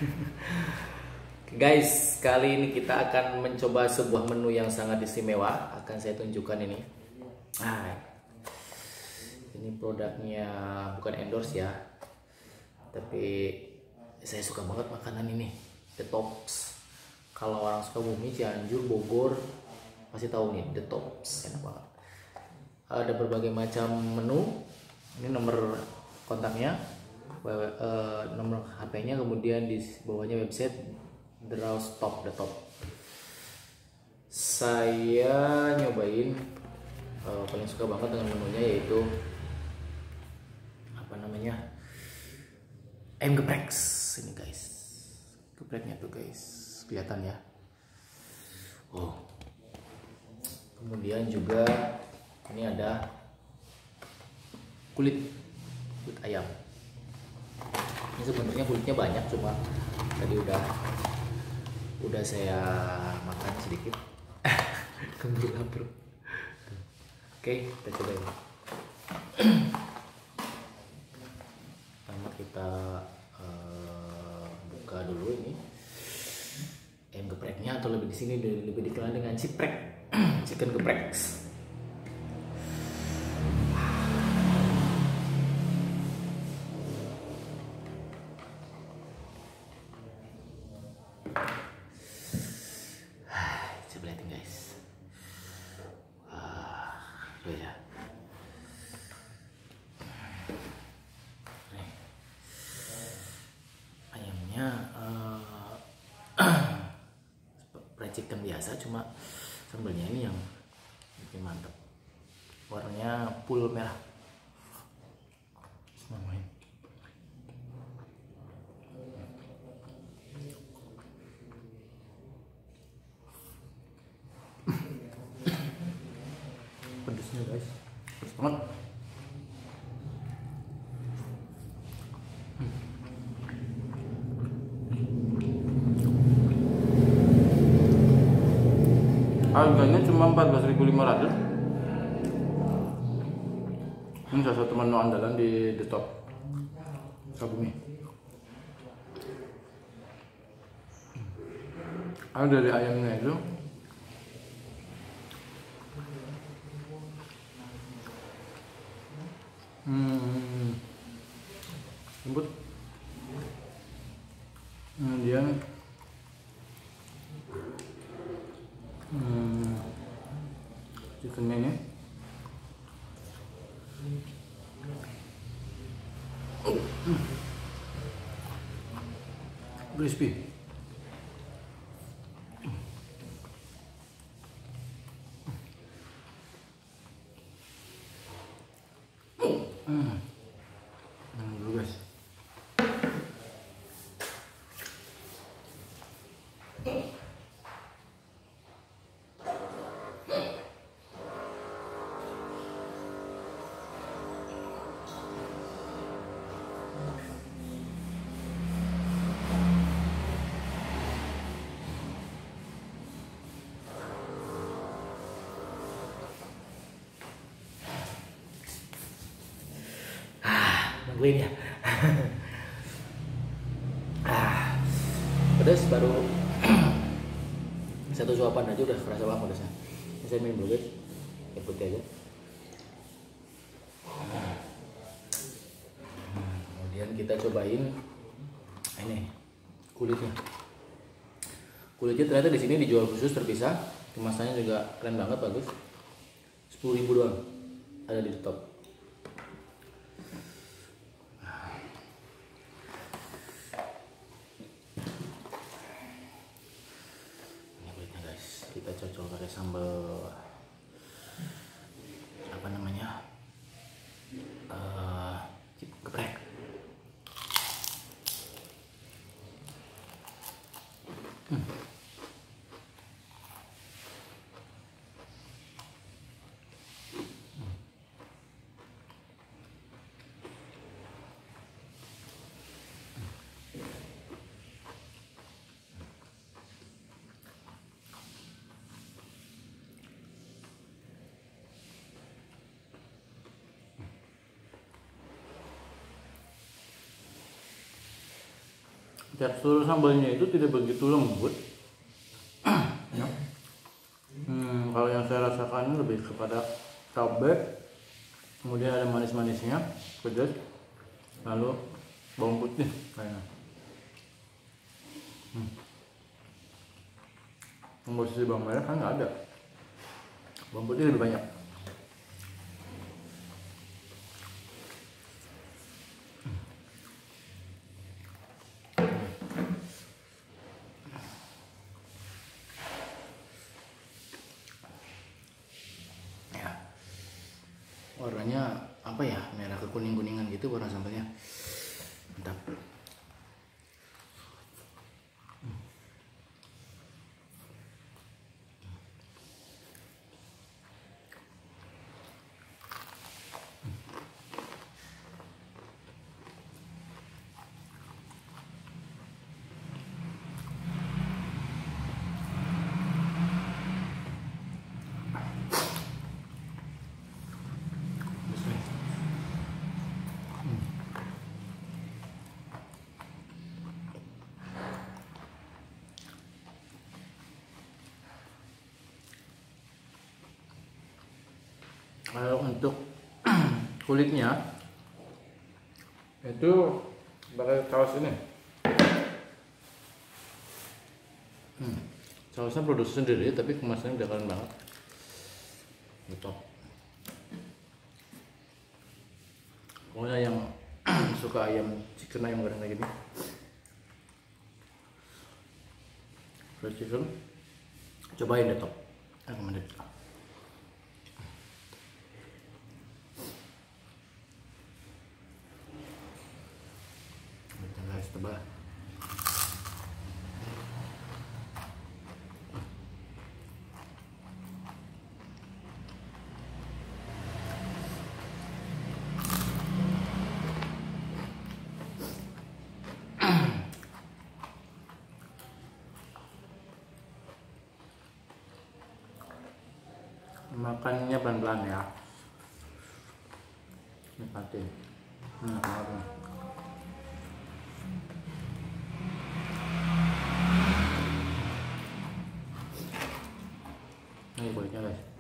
Guys, kali ini kita akan mencoba sebuah menu yang sangat istimewa. Akan saya tunjukkan ini. Nah, ini produknya bukan endorse ya, tapi saya suka banget makanan ini, The Tops. Kalau orang suka Bumi, Cianjur, Bogor pasti tahu nih The Tops, enak banget. Ada berbagai macam menu. Ini nomor kontaknya, nomor HP-nya, kemudian di bawahnya website The Top. Saya nyobain paling suka banget dengan menunya yaitu apa namanya, ayam geprek ini guys. Gepreknya tuh guys, kelihatan ya. Oh, kemudian juga ini ada kulit ayam. Ini sebenarnya kulitnya banyak, cuma tadi udah saya makan sedikit. Kembali lapar. Oke, kita cobain. Pertama kita buka dulu ini ayam gepreknya, atau lebih di sini lebih dikenal dengan ciprek, chicken geprek. Cebletin guys. Ya. Nih. Ayamnya fried chicken biasa, cuma sambelnya ini yang bikin mantep. Warnanya full merah. Bismillahirrahmanirrahim. Pedesnya guys, pedes banget. Harganya cuma 14.500. Ini salah satu menu andalan di The Top Sukabumi. Ada dari ayamnya itu. Lembut. Kemudian chickennya ini crispy. Dulu guys. Nungguin ya. Pedas baru satu suapan aja udah kerasa banget pedasnya. Ini saya minum dulu guys, air putih aja. Kemudian kita cobain ini kulitnya. Kulitnya ternyata di sini dijual khusus terpisah. Kemasannya juga keren banget, bagus. 10.000 doang ada di Top. Kita cocol pakai sambal apa namanya, geprek. tekstur sambalnya itu tidak begitu lembut. Ya. Kalau yang saya rasakan lebih kepada cabai, kemudian ada manis-manisnya, pedas, lalu bawang putih kayaknya. Komposisi bawang merah kan nggak ada, bawang putih lebih banyak. Warnanya apa ya, merah ke kuning-kuningan gitu warna sambalnya, mantap. Kalau untuk kulitnya itu pakai saus ini. Sausnya produksi sendiri tapi kemasannya udah keren banget. Gitu. Pokoknya yang suka ayam chicken, ayam goreng kayak gini, fried chicken, cobain deh, top recommended. Guys, tebal. Makannya pelan-pelan ya, nikmatin. Ini kulitnya guys.